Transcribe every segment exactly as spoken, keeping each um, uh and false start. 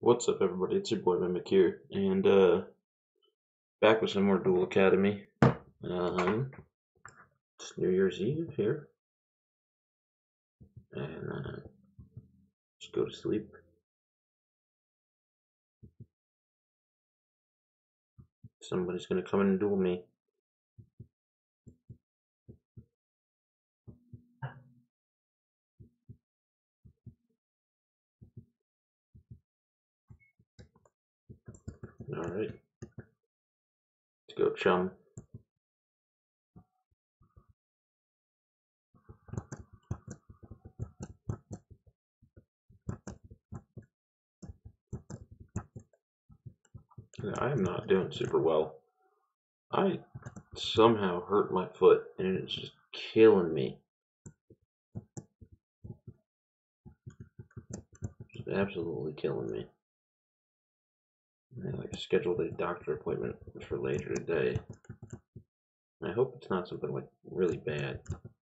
What's up, everybody? It's your boy Mimic here, and uh, back with some more Duel Academy. Um, it's New Year's Eve here, and uh, just go to sleep. Somebody's gonna come in and duel me. All right, let's go, chum. I am not doing super well. I somehow hurt my foot, and it's just killing me. Just absolutely killing me. I like scheduled a doctor appointment for later today. I hope it's not something like really bad.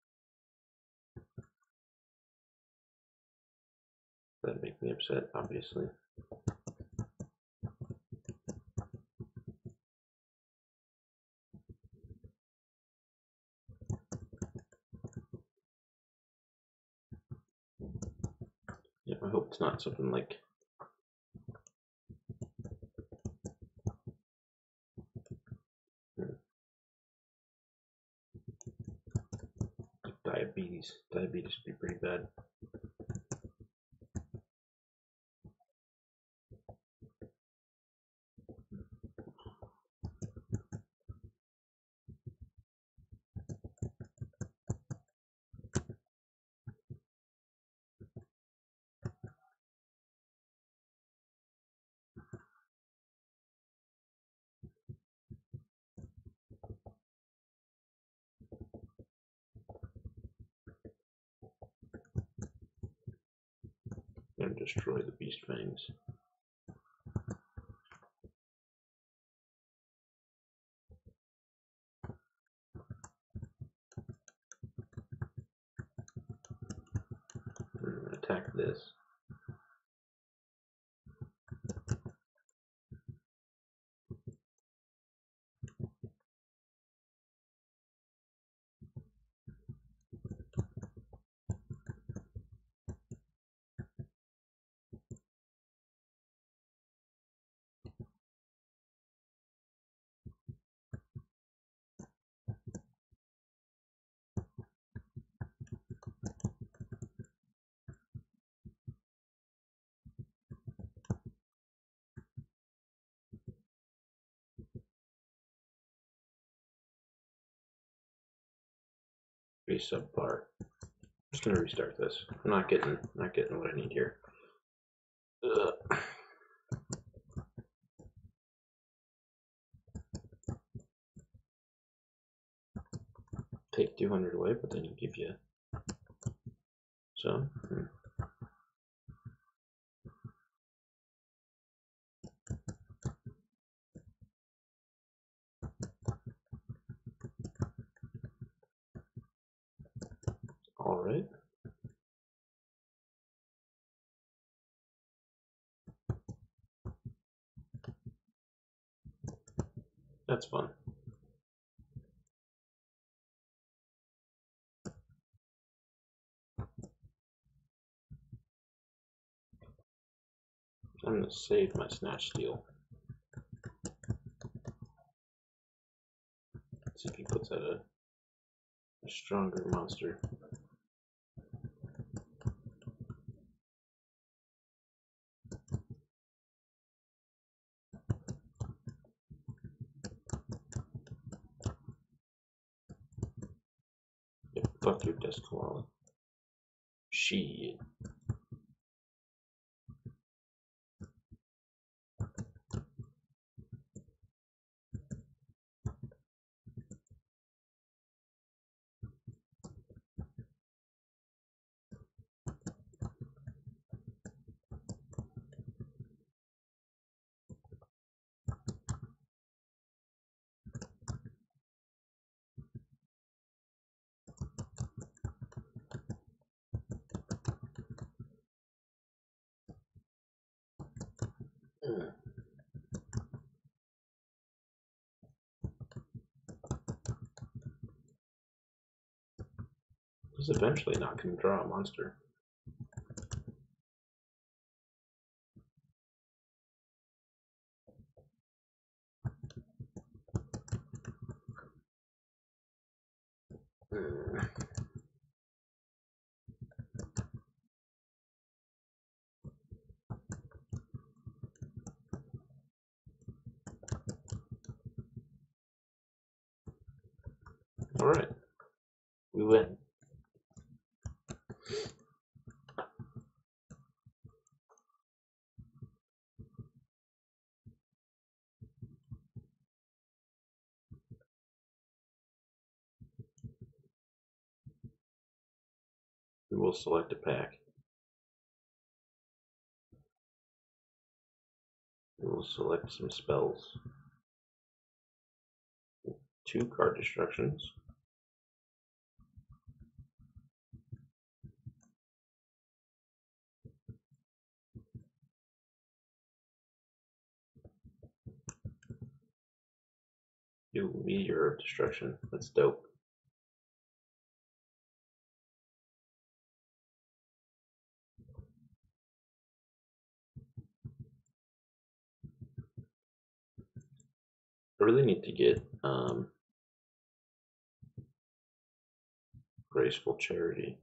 That'd make me upset, obviously. Yeah, I hope it's not something like diabetes. Diabetes would be pretty bad. And destroy the beast fangs. We're gonna attack this. Be subpar. I'm just gonna restart this. I'm not getting not getting what I need here. Ugh. Take two hundred away, but then give you some. Hmm. All right. That's fun. I'm gonna save my snatch steal. See if he puts out a, a stronger monster. Yep, fuck your desk koala. Shit. He's eventually not going to draw a monster. Hmm. All right, we win. We will select a pack. We will select some spells. Two card destructions. Do Meteor of Destruction. That's dope. I really need to get um, Graceful Charity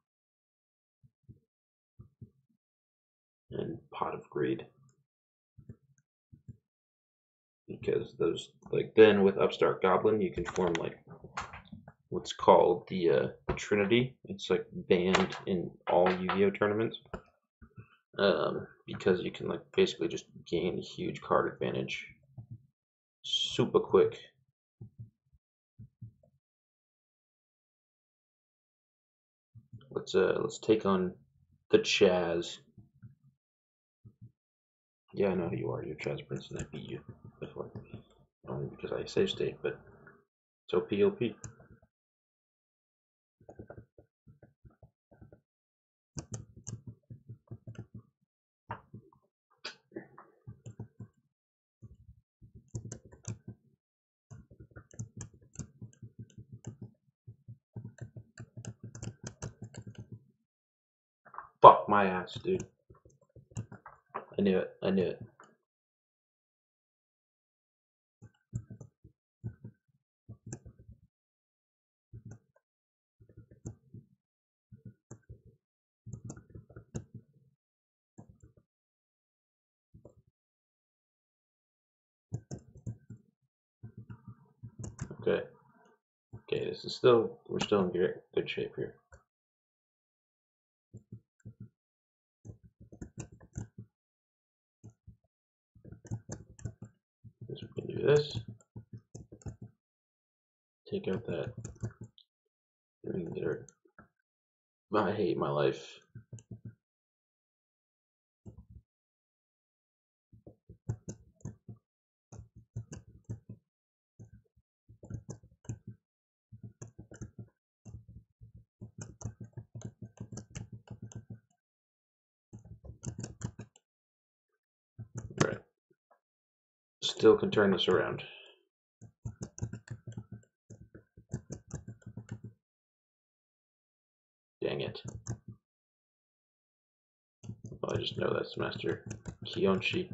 and Pot of Greed, because those, like, then with Upstart Goblin you can form like what's called the, uh, the Trinity. It's like banned in all Yu-Gi-Oh tournaments, um, because you can like basically just gain a huge card advantage super quick. Let's uh let's take on the Chaz. Yeah, I know who you are. You're Chaz Prince, and I beat you before. Only because I save state, but it's O P O P. Fuck my ass, dude. I knew it. I knew it. Okay. Okay, this is still, we're still in good, good shape here. Because we can do this. Take out that. And we can get her. I hate my life. Right. Still can turn this around. Dang it. Oh, I just know that's Master Kiyonshi.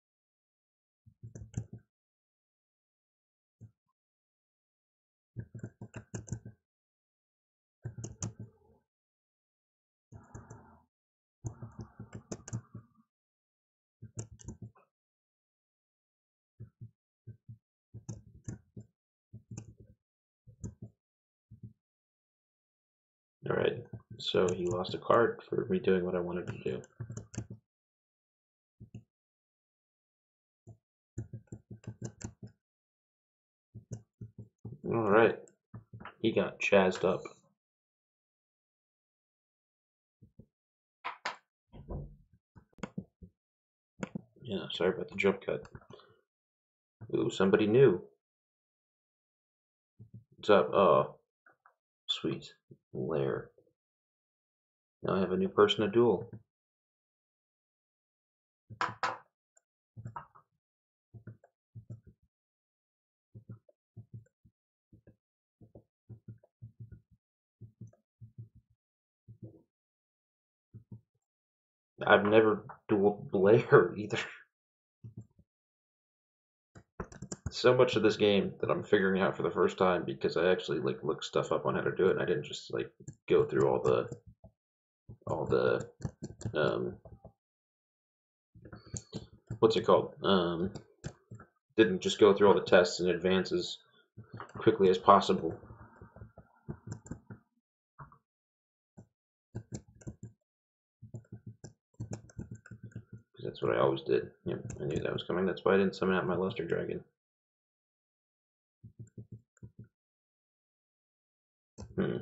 Alright, so he lost a card for me doing what I wanted to do. Alright, he got chazzed up. Yeah, sorry about the jump cut. Ooh, somebody new. What's up? Oh, sweet. Blair. Now I have a new person to duel. I've never dueled Blair either. So much of this game that I'm figuring out for the first time because I actually like looked stuff up on how to do it, and I didn't just like go through all the all the um what's it called? Um, didn't just go through all the tests and advances quickly as possible. Because that's what I always did. Yep, I knew that was coming. That's why I didn't summon out my Luster Dragon. Hmm.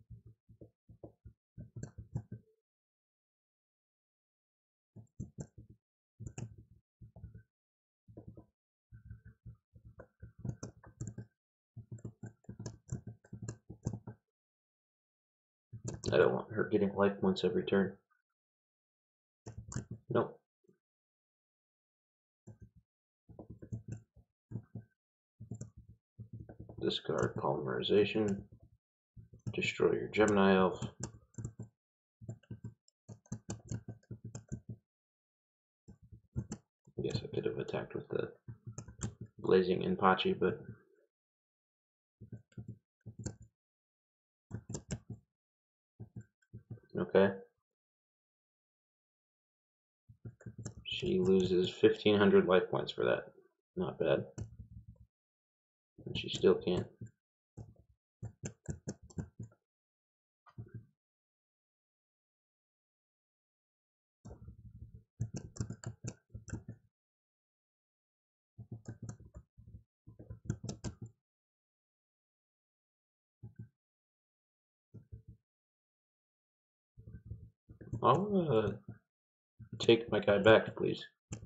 I don't want her getting life points every turn. Nope. Discard Polymerization. Destroy your Gemini Elf. I guess I could have attacked with the Blazing Inpachi, but okay. She loses fifteen hundred life points for that. Not bad. And she still can't. I'll uh, take my guy back, please.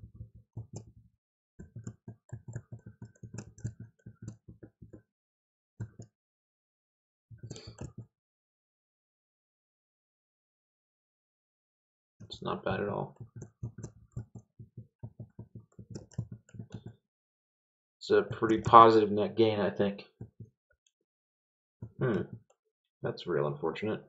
It's not bad at all. It's a pretty positive net gain, I think. Hmm, that's real unfortunate.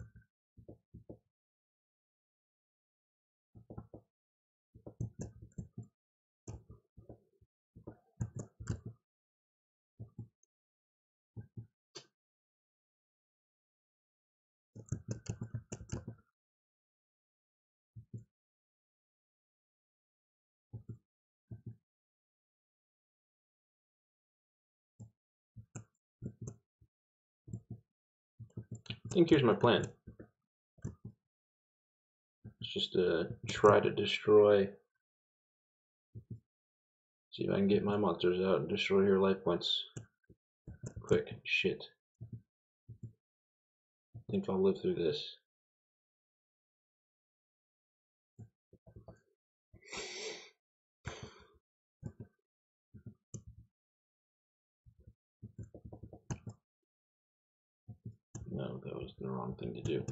I think here's my plan. It's just to try to destroy. See if I can get my monsters out and destroy your life points. Quick, shit. I think I'll live through this. No, that was the wrong thing to do.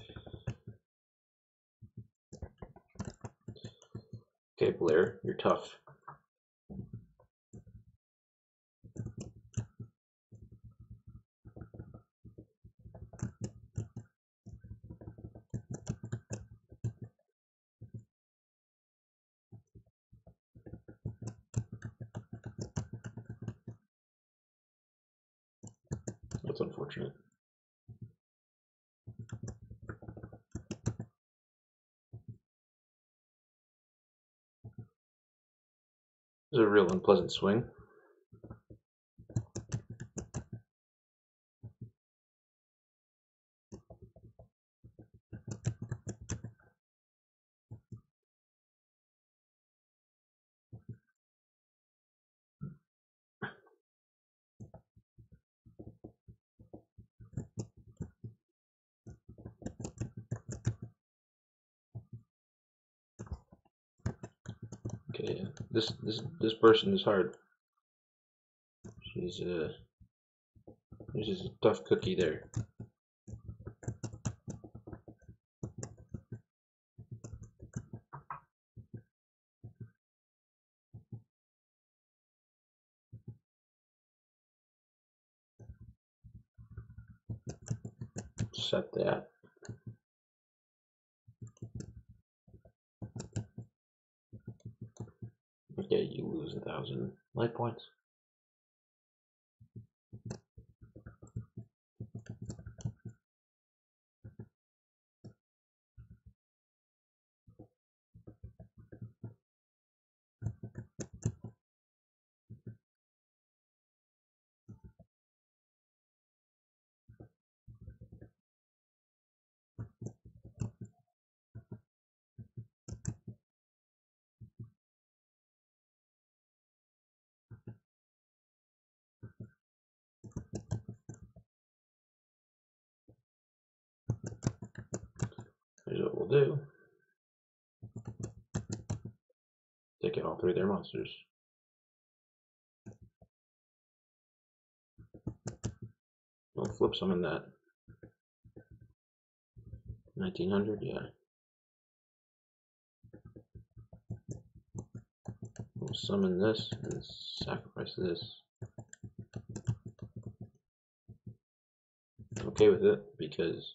Okay, Blair, you're tough. That's unfortunate. This is a real unpleasant swing. Okay, this this this person is hard. She's uh, she's a tough cookie there. Set that. Yeah, you lose a thousand life points. Here's what we'll do. Take out all three of their monsters. We'll flip summon that. nineteen hundred, yeah. We'll summon this and sacrifice this. I'm okay with it because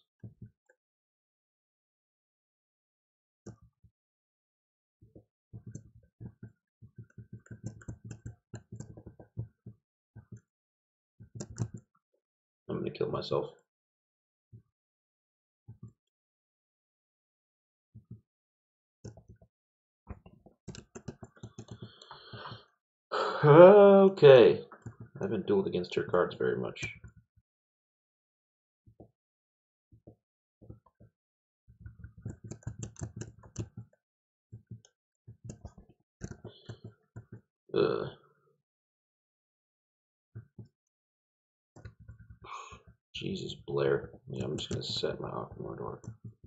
I'm gonna kill myself. Okay. I haven't dueled against her cards very much. Ugh. Jesus, Blair. Yeah, I'm just gonna set my Aquamordor.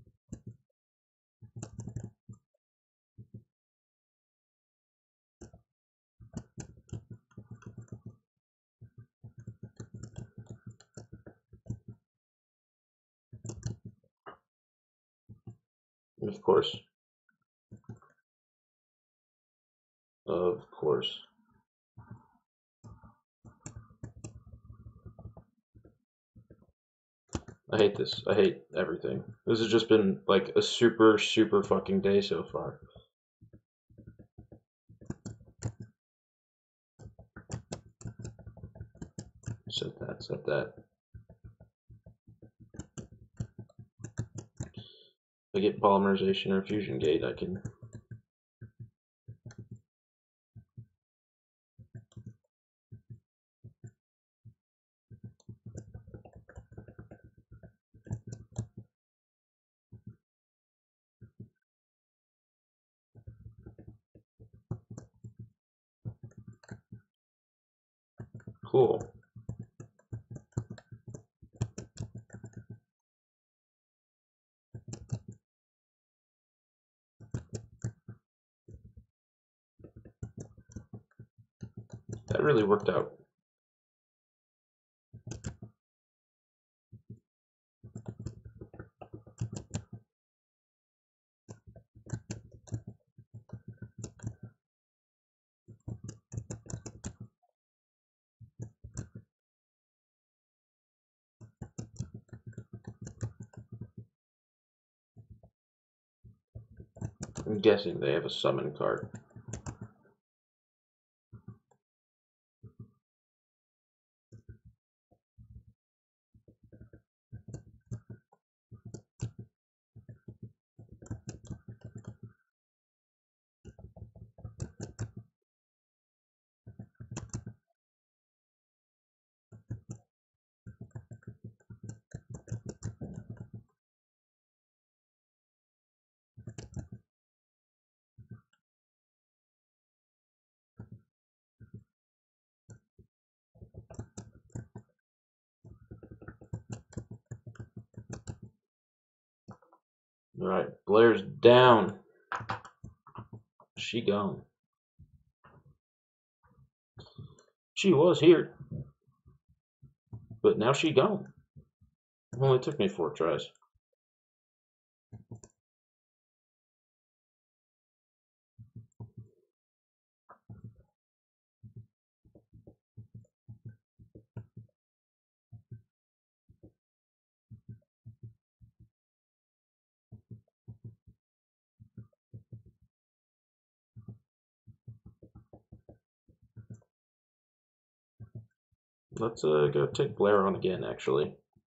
Of course. Of course. I hate this. I hate everything. This has just been like a super, super fucking day so far. Set that, set that. If I get polymerization or fusion gate, I can. Cool. That really worked out. I'm guessing they have a summon card. Alright, Blair's down. She gone. She was here, but now she gone. It only took me four tries. Let's uh, go take Blair on again, actually.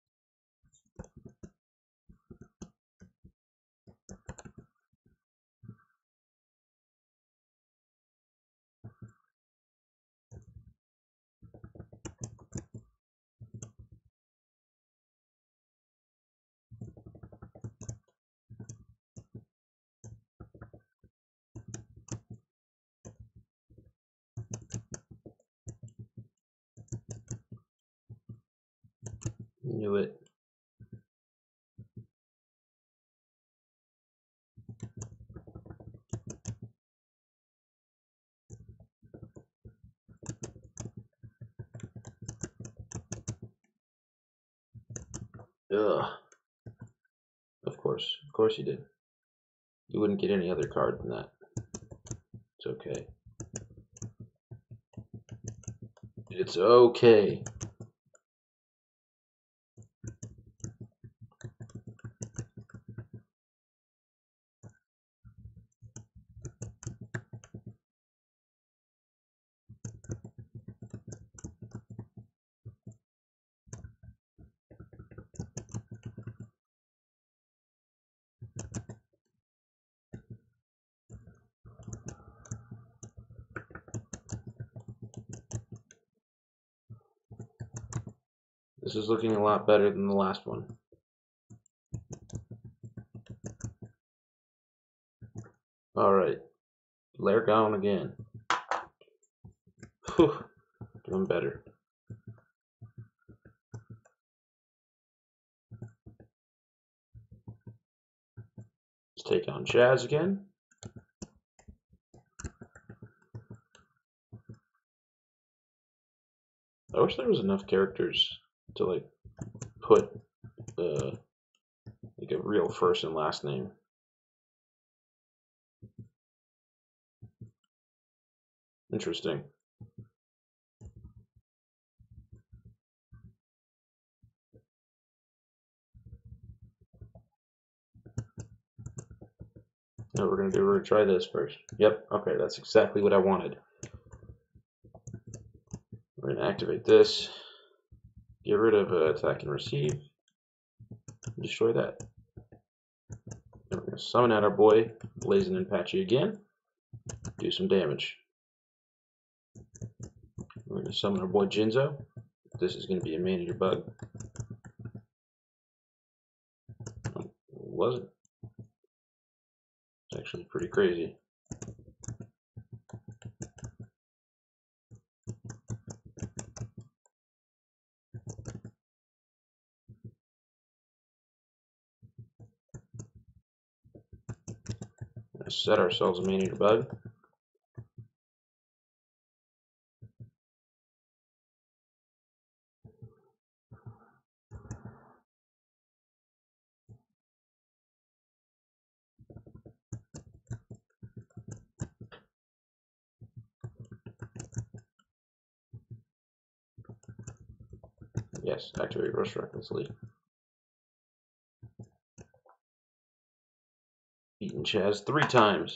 Knew it. Ugh. Of course. Of course you did. You wouldn't get any other card than that. It's okay. It's okay. This is looking a lot better than the last one. Alright. Blair down again. Whew. Doing better. Let's take on Chaz again. I wish there was enough characters to like put uh, like a real first and last name. Interesting. No, we're gonna do. We're gonna try this first. Yep. Okay, that's exactly what I wanted. We're gonna activate this. Get rid of uh, attack and receive. Destroy that. Then we're gonna summon out our boy Blazing and Patchy again. Do some damage. We're gonna summon our boy Jinzo. This is gonna be a man-eater bug. Oh, it wasn't. It's actually pretty crazy. Let's set ourselves a man-eater bug. Yes, activate Rush Recklessly. Beaten Chaz three times.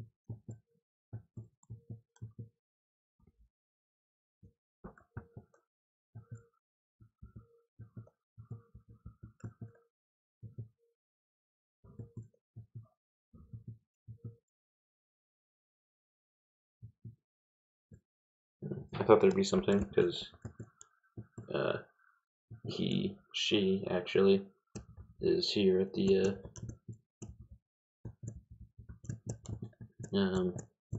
I thought there'd be something because uh, he, she actually is here at the uh, um,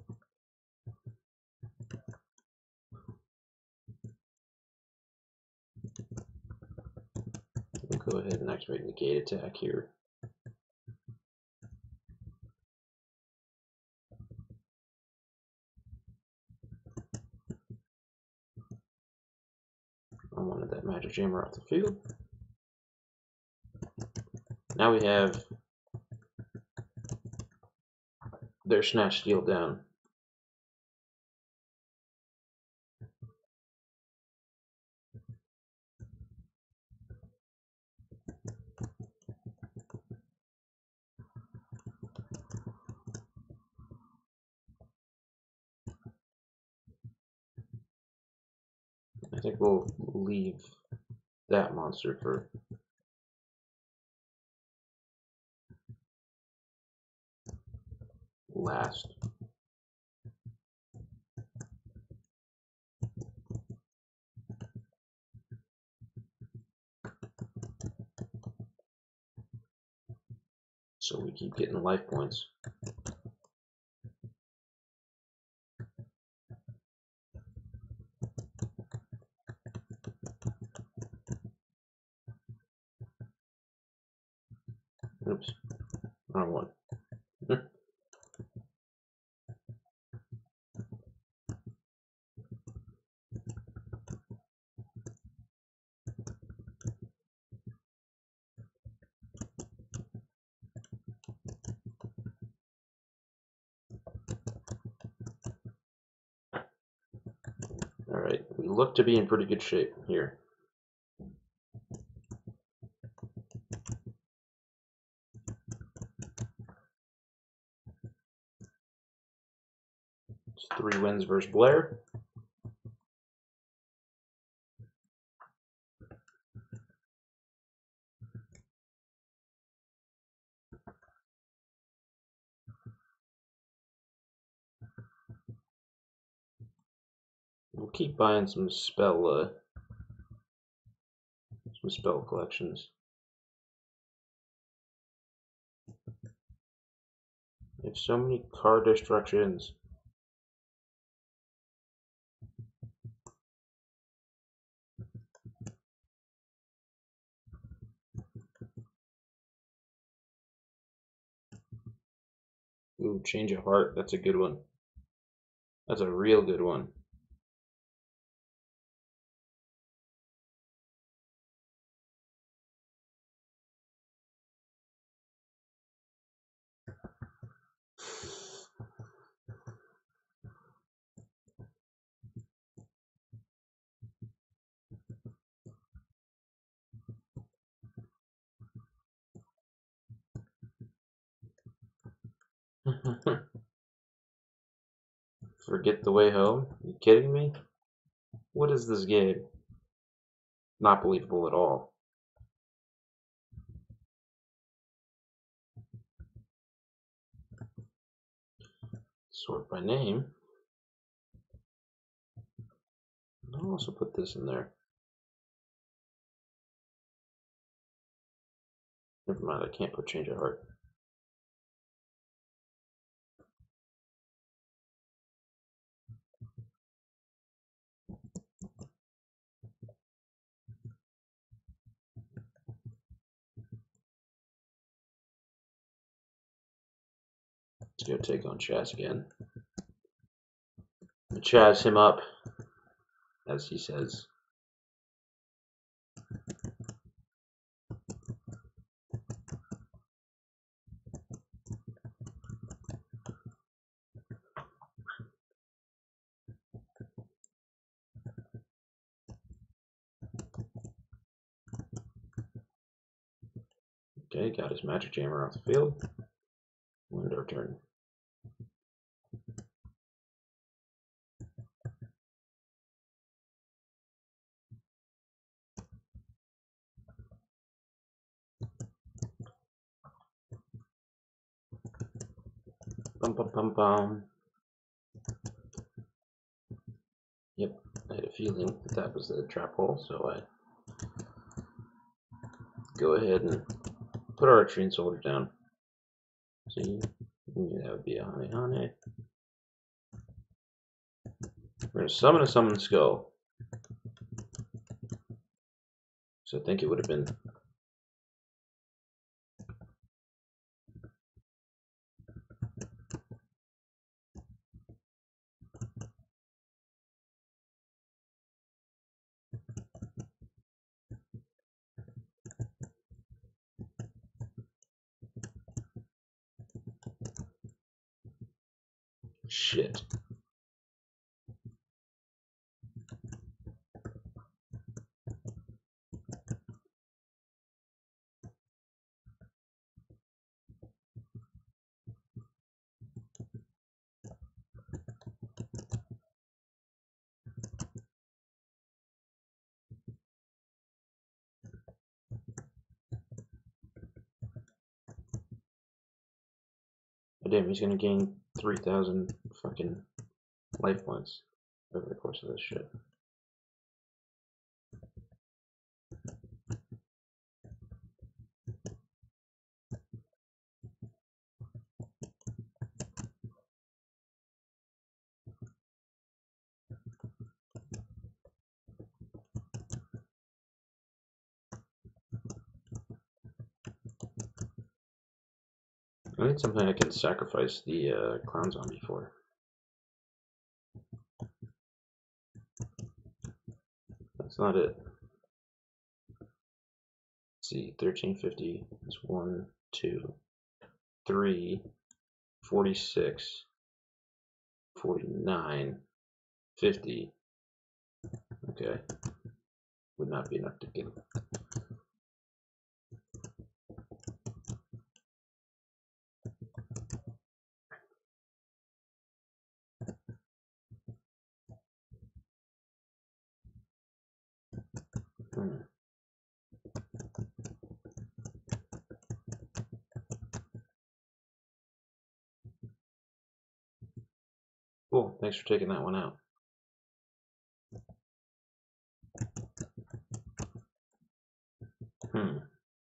we'll go ahead and activate the gate attack here. I wanted that magic jammer off the field. Now we have their snatch steal down. I think we'll leave that monster for last. So we keep getting life points. Oops, wrong one. Alright, we look to be in pretty good shape here. It's three wins versus Blair. We'll keep buying some spell, uh, some spell collections. We have so many card destructions. Ooh, change of heart. That's a good one. That's a real good one. Forget the way home? Are you kidding me? What is this game? Not believable at all. Sort by name. I'll also put this in there. Never mind, I can't put change of heart. Let's go take on Chaz again. Chaz him up, as he says. Okay, got his magic jammer off the field. End our turn. Bum bum bum bum. Yep, I had a feeling that, that was the trap hole, so I go ahead and put our Archery Soldier down. See, that would be a honey honey. We're gonna summon a summon skull. So I think it would have been shit. damn, he's gonna gain three thousand fucking life points over the course of this shit. I need something I can sacrifice the uh, clown zombie for. That's not it. Let's see, thirteen fifty is one, two, three, forty-six, forty-nine, fifty. Okay. Would not be enough to get it. Hmm. Cool, thanks for taking that one out. Hmm.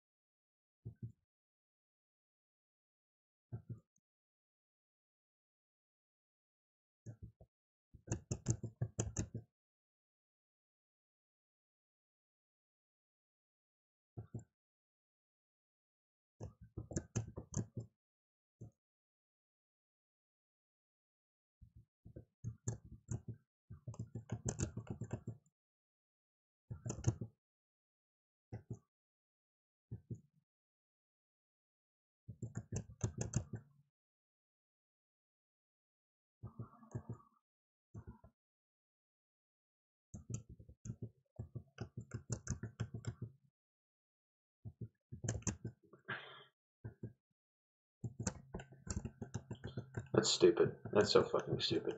That's stupid. That's so fucking stupid.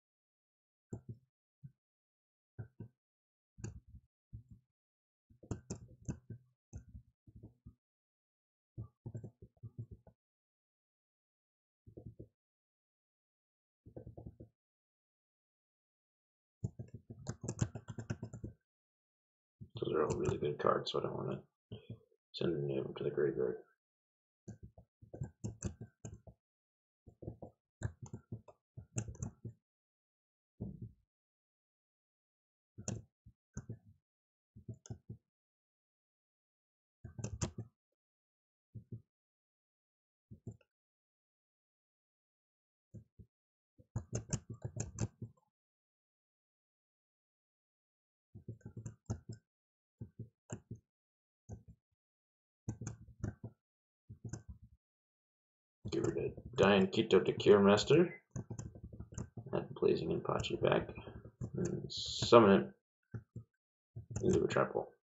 Those are all really good cards, so I don't want to send any of them to the graveyard. Get rid of Diane Quito to Cure Master. Add Blazing and Pachi back. And summon it into a trap hole.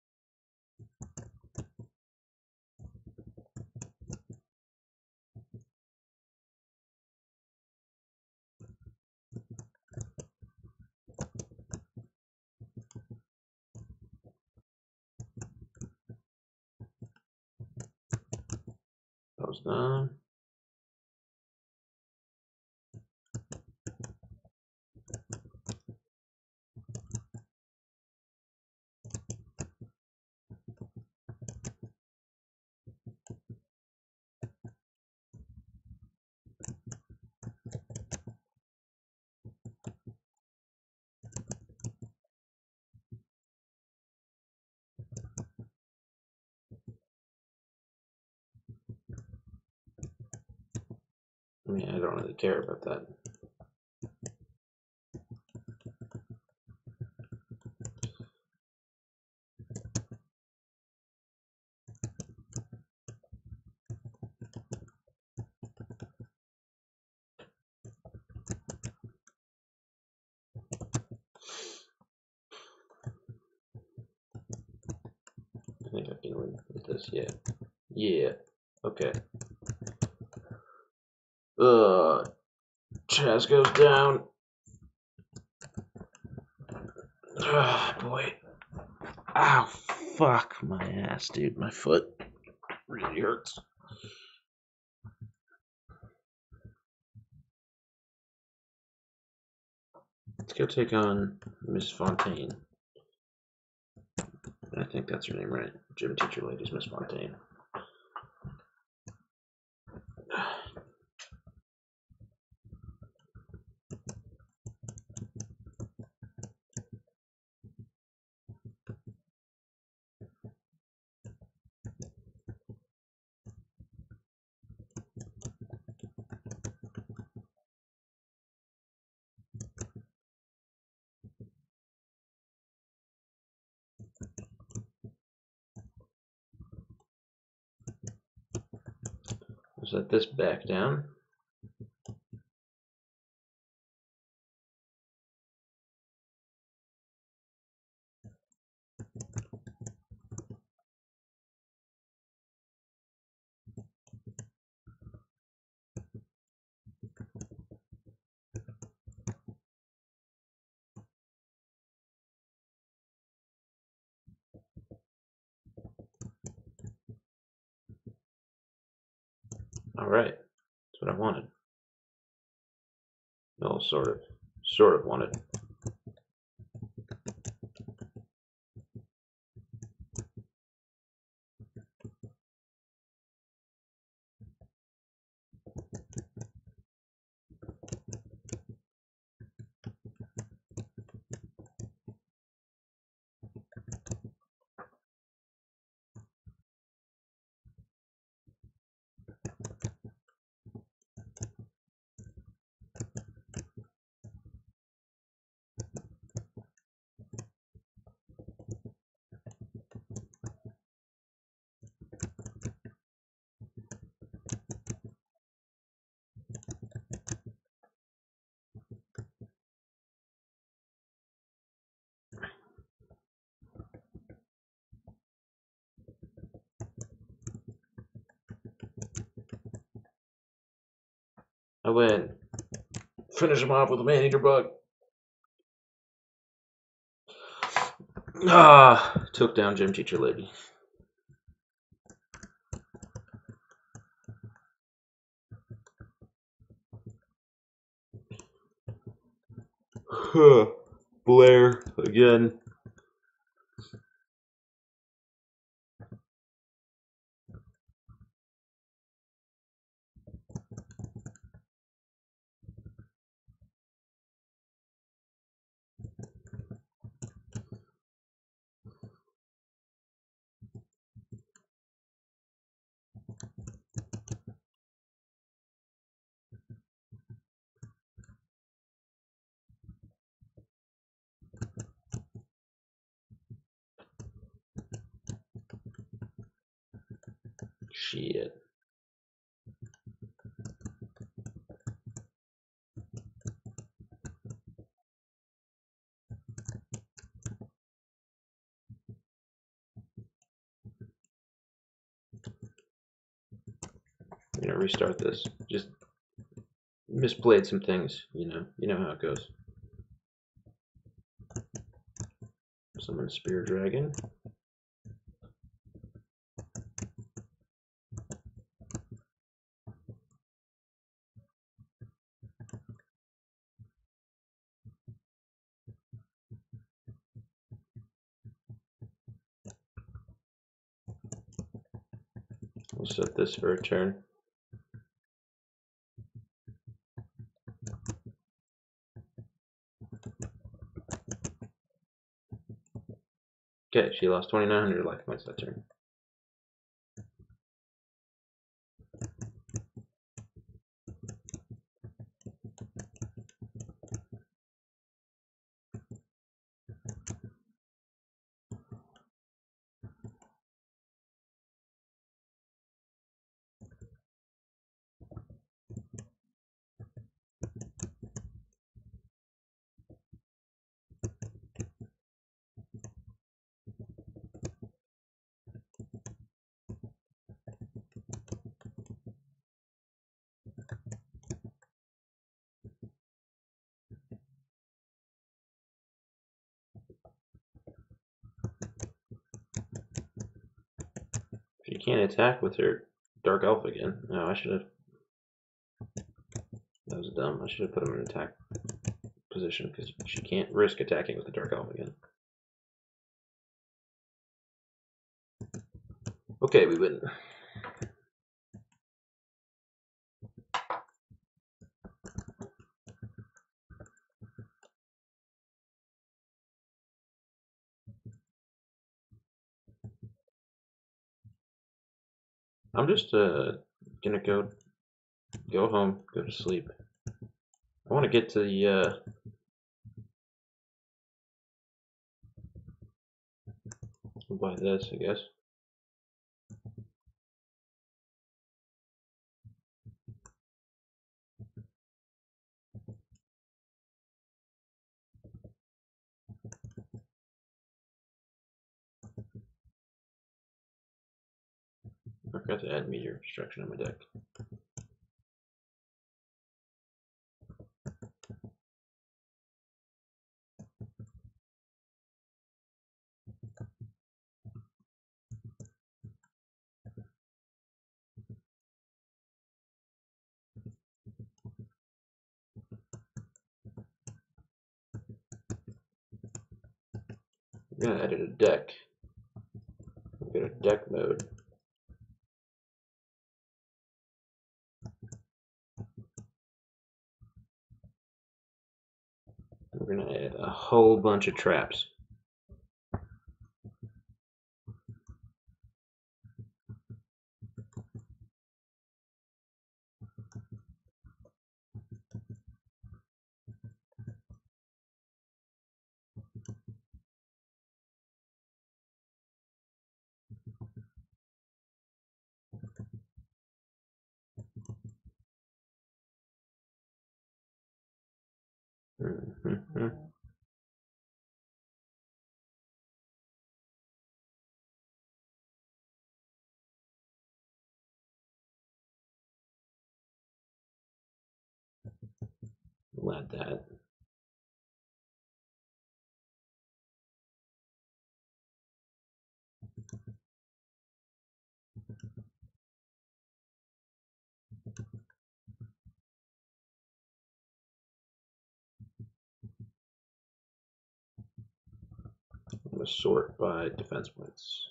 That was done. I mean, I don't really care about that. I think I can win with this, yeah. Yeah. Okay. Uh, Chaz goes down. Ah, boy. Ow, fuck my ass, dude. My foot really hurts. Let's go take on Miss Fontaine. I think that's her name, right? Gym teacher lady's Miss Fontaine. Set this back down. Alright, that's what I wanted. No, sort of. Sort of wanted. I win. Finish him off with a man-eater bug. Ah, took down gym teacher lady. Blair again. Shit. I'm gonna restart this. Just misplayed some things, you know. You know how it goes. Summon Spear Dragon. We'll set this for a turn. Okay, she lost twenty-nine hundred life points that turn. She can't attack with her Dark Elf again. No, I should have. That was dumb. I should have put him in attack position because she can't risk attacking with the Dark Elf again. Okay, we win. I'm just uh, gonna go go home, go to sleep. I want to get to the uh, buy this, I guess. I forgot to add meteor destruction on my deck. I'm gonna edit a deck. Go to deck mode. We're gonna add a whole bunch of traps. Mm-hmm. We'll add that. I'm gonna sort by defense points.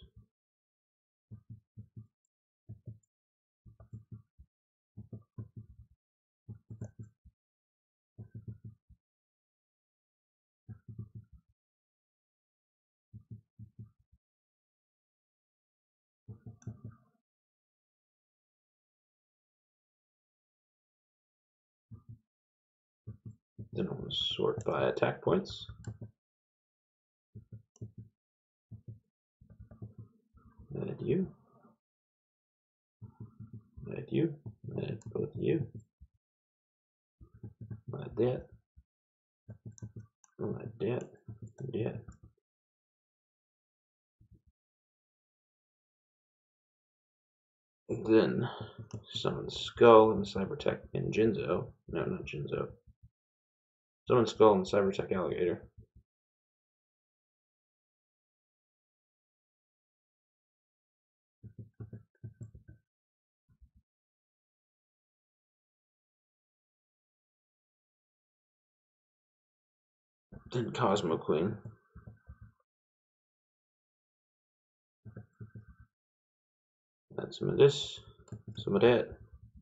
Then I'm gonna sort by attack points. Add you. Add you. Add both of you. Add that. Add that. Yeah. And then summon Skull and Cybertech and Jinzo. No, not Jinzo. Summon Skull and Cybertech Alligator. Then Cosmo Queen. Add some of this, some of that.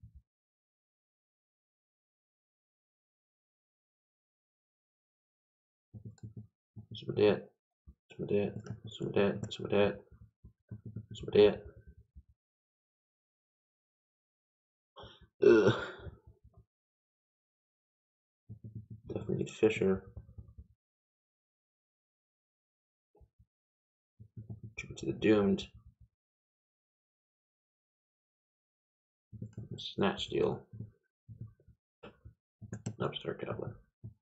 Some of that, some of that, some of that, some of that, some of that. Ugh. Definitely need Fisher. Tribute to the Doomed. Snatch Steal. Upstart Goblin.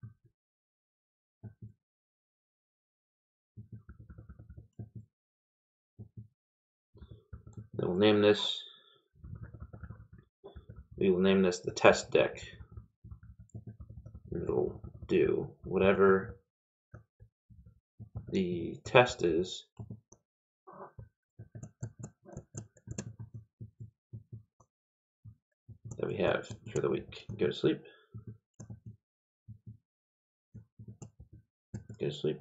Then we'll name this. We will name this the test deck. It'll do whatever the test is. That we have for the week. Go to sleep. Go to sleep.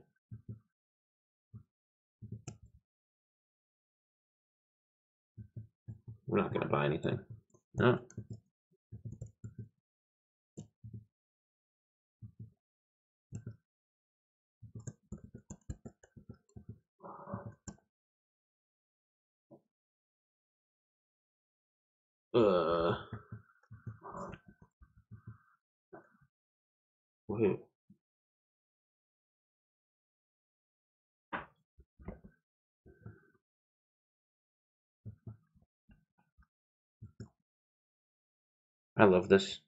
We're not gonna buy anything. No. Uh. Wait. I love this.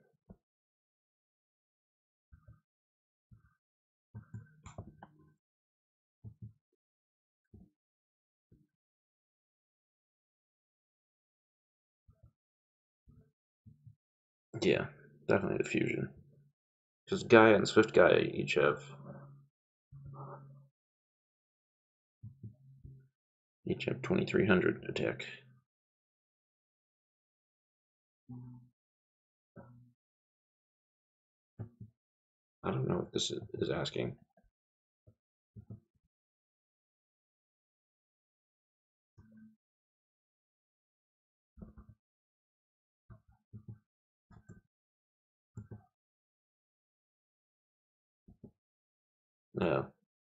Yeah, definitely the fusion. Because Gaia and Swift Gaia each have each have twenty-three hundred attack. I don't know what this is asking. No.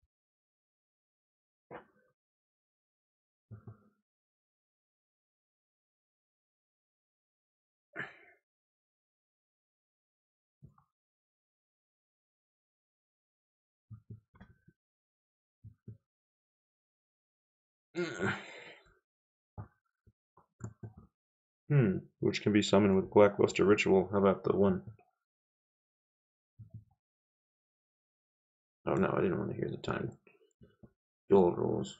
Hmm. Which can be summoned with Blackluster Ritual. How about the one? Oh no, I didn't want to hear the time. Duel rules.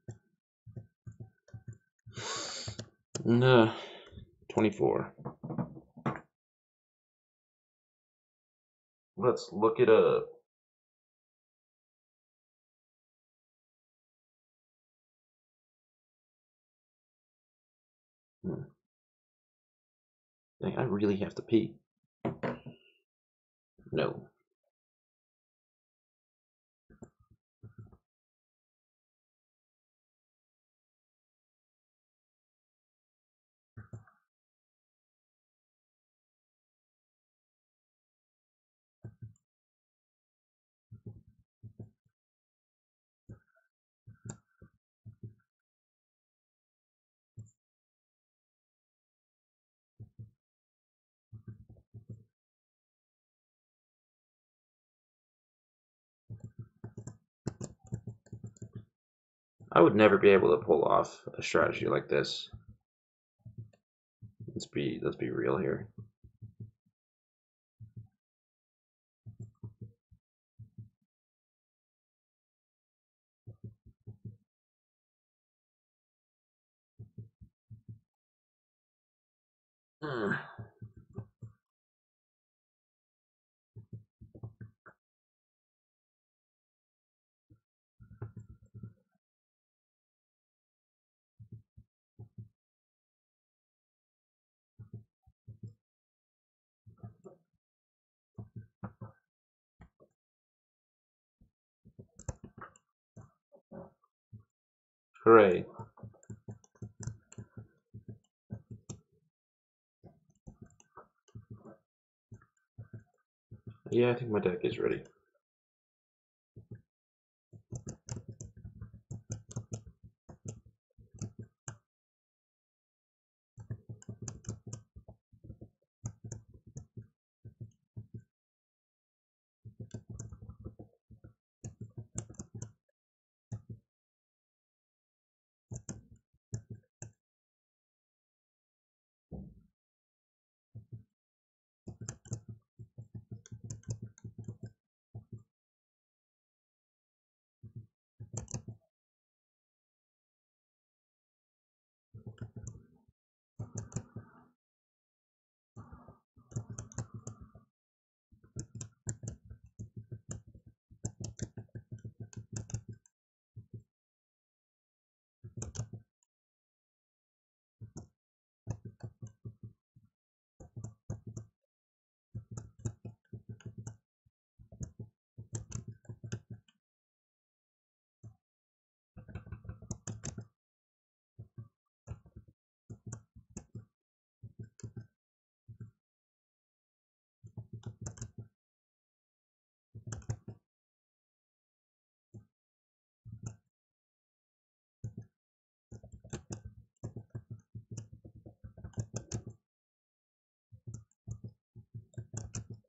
No. twenty-four. Let's look it up. Hmm. Dang, I really have to pee. No. I would never be able to pull off a strategy like this. Let's be let's be real here. Hmm. Hooray. Yeah, I think my deck is ready.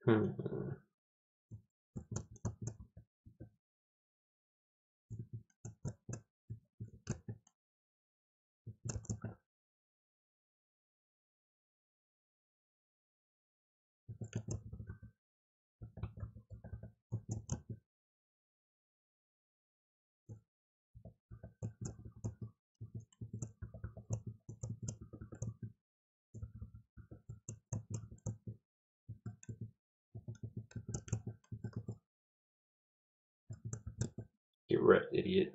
Hmm. Get wrecked, idiot.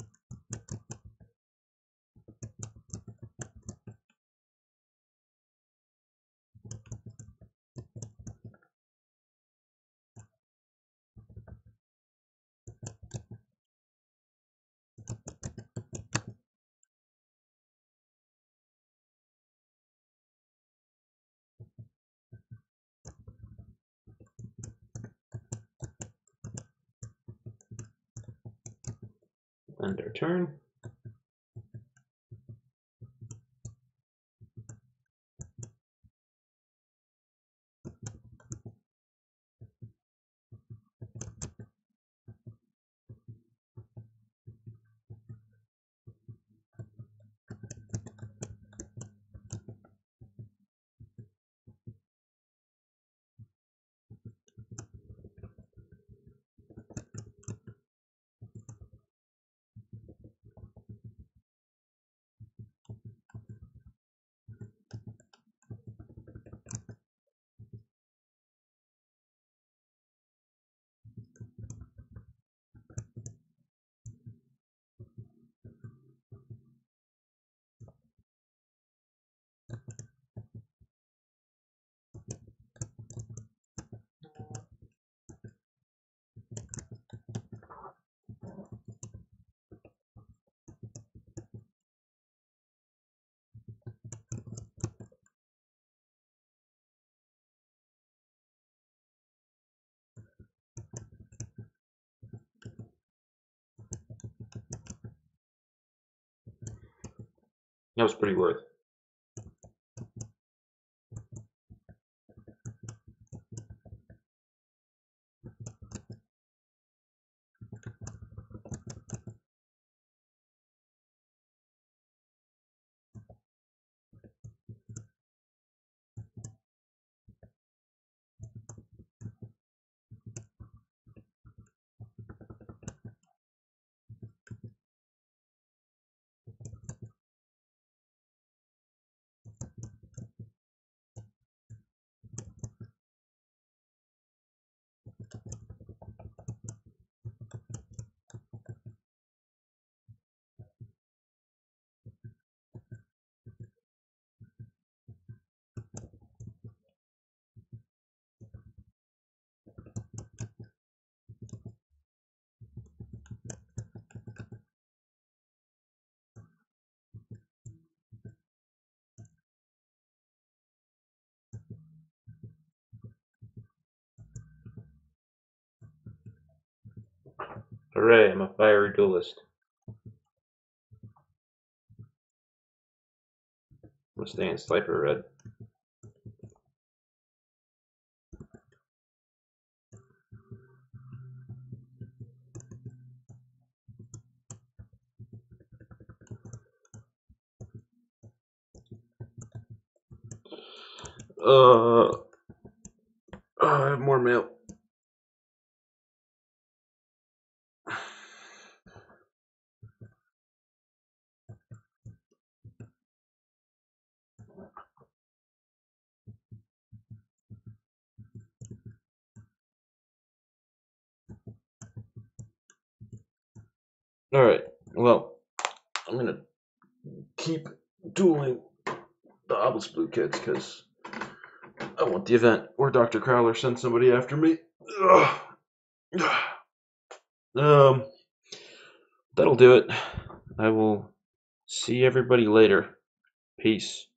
End our turn. That was pretty worth. Hooray, I'm a fiery duelist. I'm gonna stay in Slifer Red. Uh, uh, I have more mail. Alright, well, I'm gonna keep dueling the Obelisk Blue kids because I want the event where Doctor Crowler sends somebody after me. Ugh. Um, that'll do it. I will see everybody later. Peace.